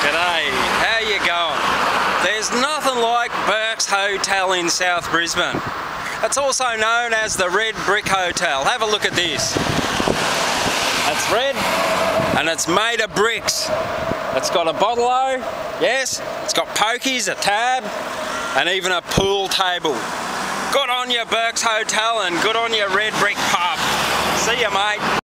G'day, how you going? There's nothing like Bourkes Hotel in South Brisbane. It's also known as the Red Brick Hotel. Have a look at this. It's red and it's made of bricks. It's got a bottle-o, yes, it's got pokies, a tab and even a pool table. Good on you, Bourkes Hotel, and good on your Red Brick Pub. See you, mate.